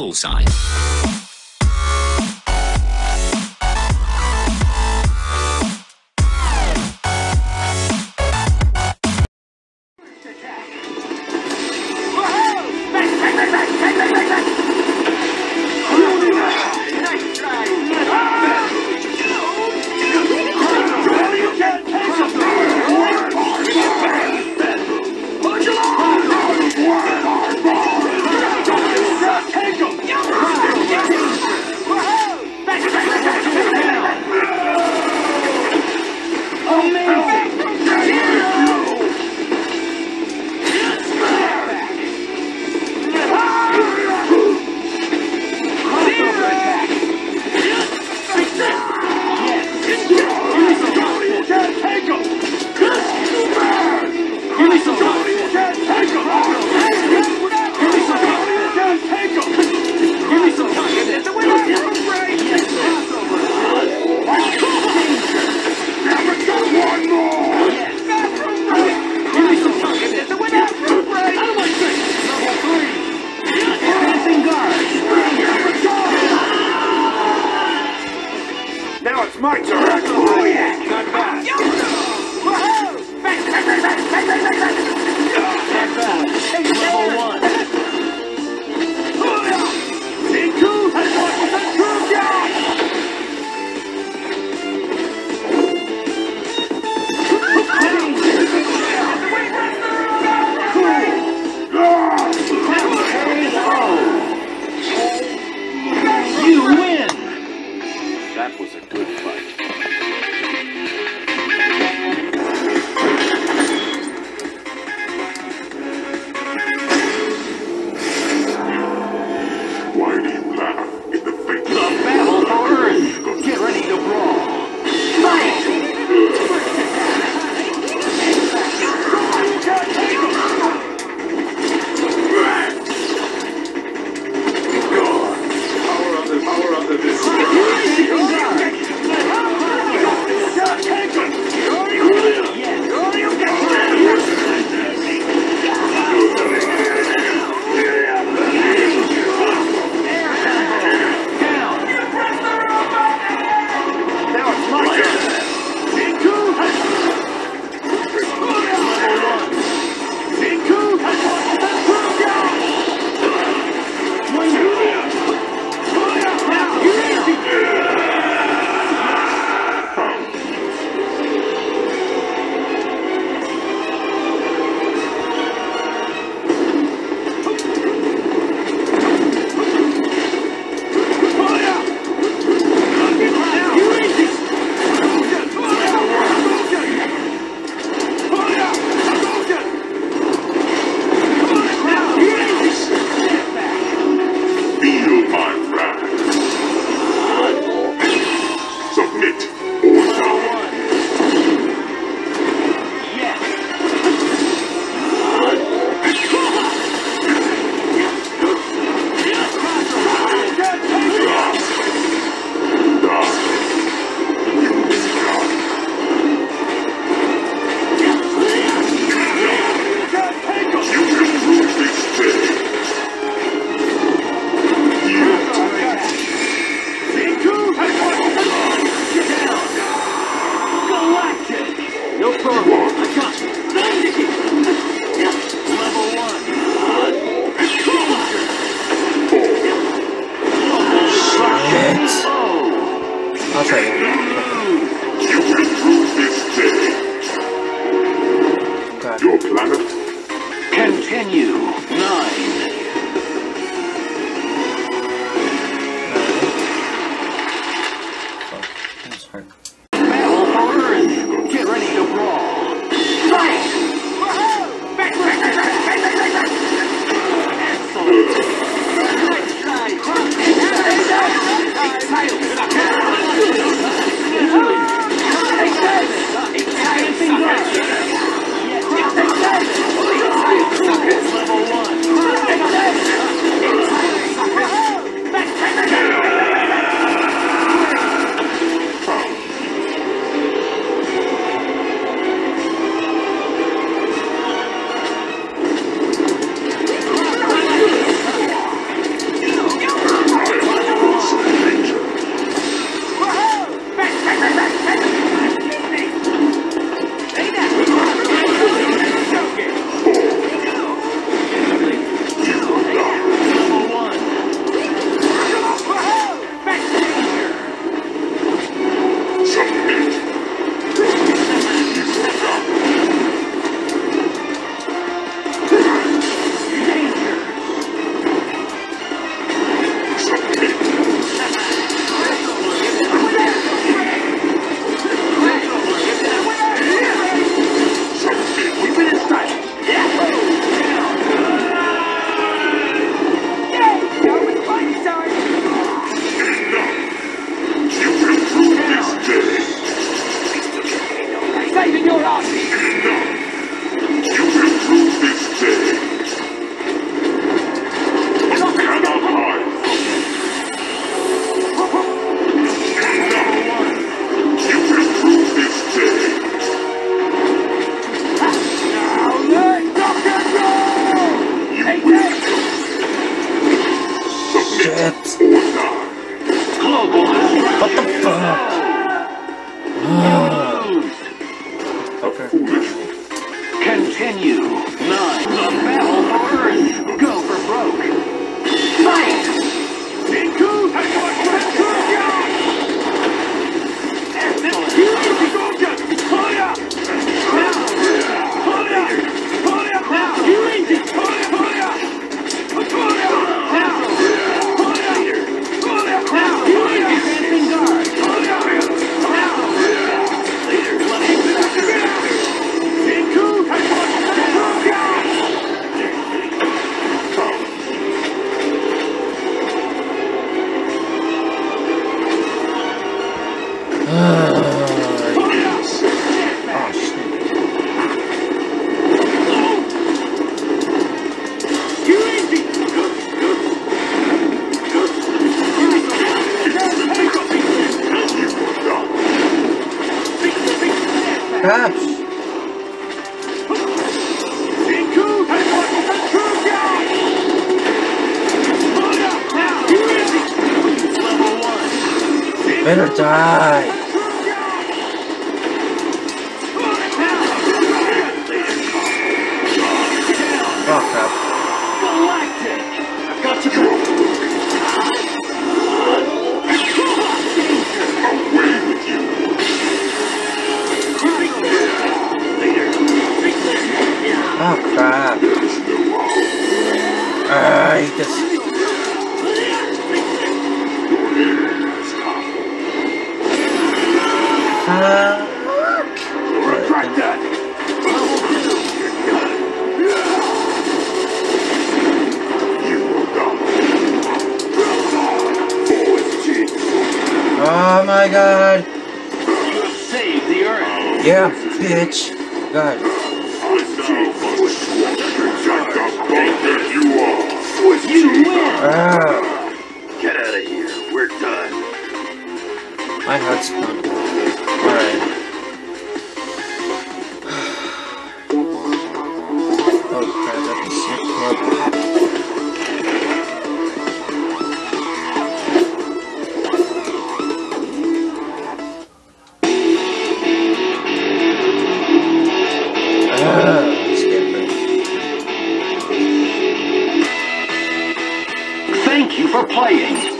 bullseye. Now it's my turn! Oh yeah! Not bad! Woohoo! Not bad! Level 1! Niku has lost the true gas! You win! That was a good fight. Why do you laugh in the face? The battle for Earth! Get ready to brawl! Fight! Power of the I'll try that. You will prove this day. Okay. Your planet? Continue. 9. That's hard. Battle for Earth. Get ready to brawl. Fight! Continue. 9. The battle for Earth. Go for broke. Fight! Dinku! Perhaps. Better die. Oh crap. Galactic! I've got to go. Away with you. Oh crap. I hate this. Retract that. You will die. Oh my god. You have saved the Earth. Yeah, bitch. God. You win! Get out of here. We're done. My heart's fun. Alright. Oh crap, that's a sick club. Let's get ready. Thank you for playing.